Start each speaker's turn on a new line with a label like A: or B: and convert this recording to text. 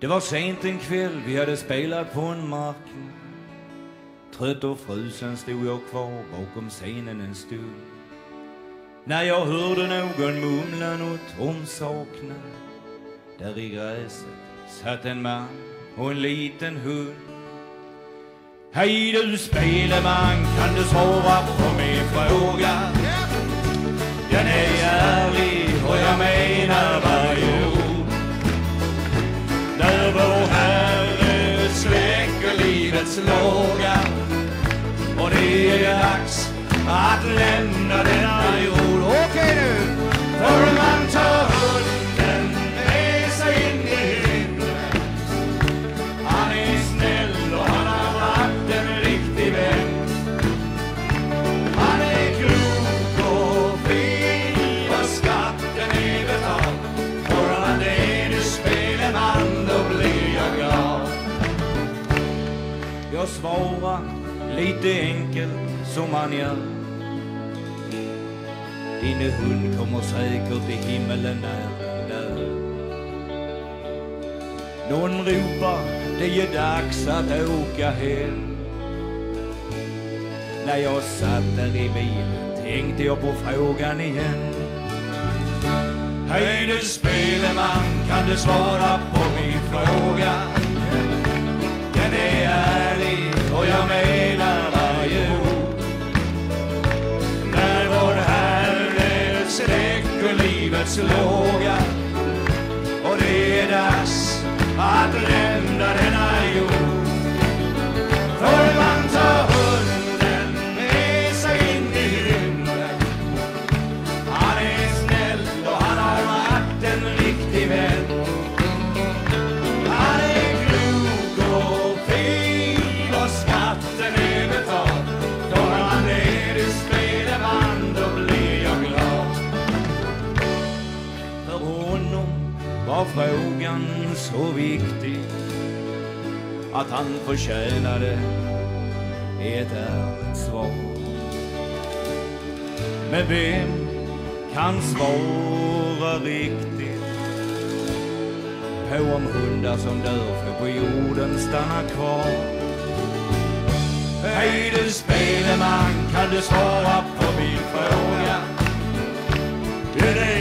A: Det var sent en kväll, vi hade spelat på en marknad. Trött och frusen stod jag kvar bakom scenen en stund, när jag hörde någon mumla något om saknad. Där i gräset satt en man och en liten hund. Hej du speleman, kan du svara på min fråga? Den är ärlig och jag menar varje ord. När vår Herre släcker livets låga och det är dags att lämna denna jord. Okej nu, för man tar hunden med sig in i himlen. Han är snäll och han har varit en riktig vän. Han är klok och fin och skatten är betald. För han är du speleman, då blir jag glad. Jag svarar lite enkelt som han gör. Din hund kommer säkert till himmelen när den dör. Någon ropar, det är dags att åka hem. När jag satt där i bilen tänkte jag på frågan igen. Hej du speleman, kan du svara på min fråga? Den är ärlig och jag menar varje ord. När vår Herre släcker livets låga och det är dags att lämna denna jord. För man tar hunden med sig in i himlen. Han är snäll och han har varit en riktig vän. Han är klok och fin och skatten är betald. Då han är du speleman, då blir jag glad. För honom var frågan så viktig att han förtjänade ett ärligt svar. Men vem kan svara riktigt på om hundar som dör för på jorden stannar kvar? Hej du speleman, kan du svara på min fråga?